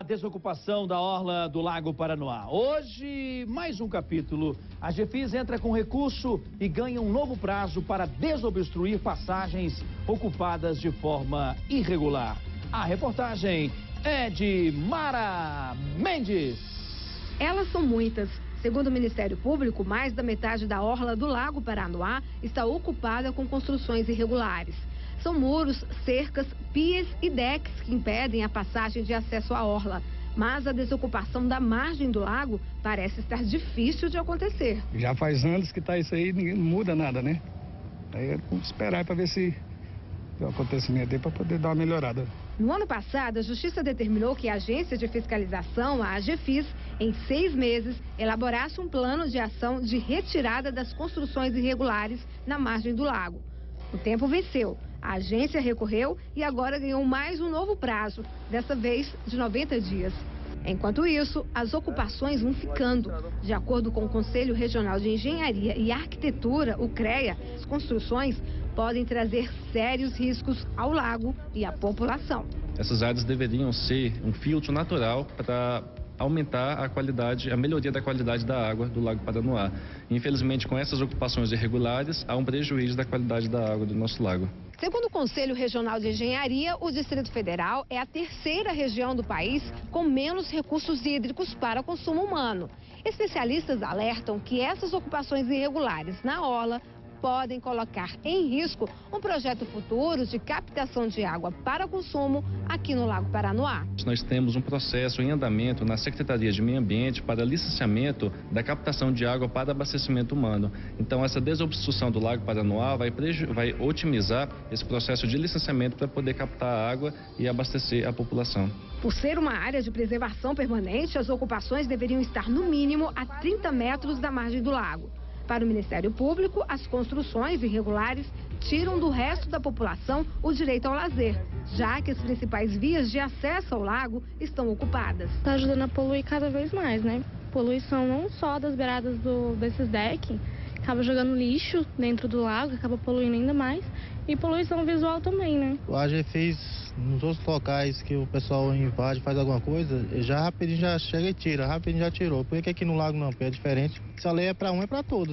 desocupação da orla do Lago Paranoá. Hoje, mais um capítulo. A GFIS entra com recurso e ganha um novo prazo para desobstruir passagens ocupadas de forma irregular. A reportagem é de Mara Mendes. Elas são muitas. Segundo o Ministério Público, mais da metade da orla do Lago Paranoá está ocupada com construções irregulares. São muros, cercas, pias e decks que impedem a passagem de acesso à orla. Mas a desocupação da margem do lago parece estar difícil de acontecer. Já faz anos que está isso aí, ninguém muda nada, né? Aí vamos esperar para ver se tem um acontecimento aí para poder dar uma melhorada. No ano passado, a Justiça determinou que a Agência de Fiscalização, a AGFIS, em 6 meses, elaborasse um plano de ação de retirada das construções irregulares na margem do lago. O tempo venceu. A agência recorreu e agora ganhou mais um novo prazo, dessa vez de 90 dias. Enquanto isso, as ocupações vão ficando. De acordo com o Conselho Regional de Engenharia e Arquitetura, o CREA, as construções podem trazer sérios riscos ao lago e à população. Essas áreas deveriam ser um filtro natural para aumentar a qualidade, a melhoria da qualidade da água do Lago Paranoá. Infelizmente, com essas ocupações irregulares, há um prejuízo da qualidade da água do nosso lago. Segundo o Conselho Regional de Engenharia, o Distrito Federal é a terceira região do país com menos recursos hídricos para consumo humano. Especialistas alertam que essas ocupações irregulares na orla podem colocar em risco um projeto futuro de captação de água para consumo aqui no Lago Paranoá. Nós temos um processo em andamento na Secretaria de Meio Ambiente para licenciamento da captação de água para abastecimento humano. Então, essa desobstrução do Lago Paranoá vai otimizar esse processo de licenciamento para poder captar a água e abastecer a população. Por ser uma área de preservação permanente, as ocupações deveriam estar no mínimo a 30 metros da margem do lago. Para o Ministério Público, as construções irregulares tiram do resto da população o direito ao lazer, já que as principais vias de acesso ao lago estão ocupadas. Está ajudando a poluir cada vez mais, né? Poluição não só das beiradas desses decks, acaba jogando lixo dentro do lago, acaba poluindo ainda mais, e poluição visual também, né? O AGFIS, nos outros locais que o pessoal invade, faz alguma coisa, já rapidinho já chega e tira, rapidinho já tirou. Por que aqui no lago não? Porque é diferente. Se a lei é para um, é para todos.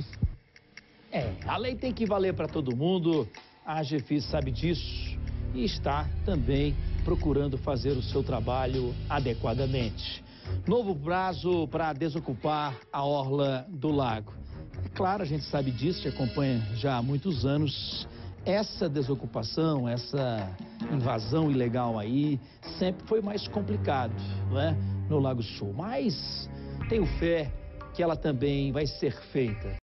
A lei tem que valer para todo mundo. A AGFIS sabe disso e está também procurando fazer o seu trabalho adequadamente. Novo prazo para desocupar a orla do lago. É claro, a gente sabe disso, te acompanha já há muitos anos. Essa desocupação, essa invasão ilegal aí, sempre foi mais complicado, não é? No Lago Sul. Mas tenho fé que ela também vai ser feita.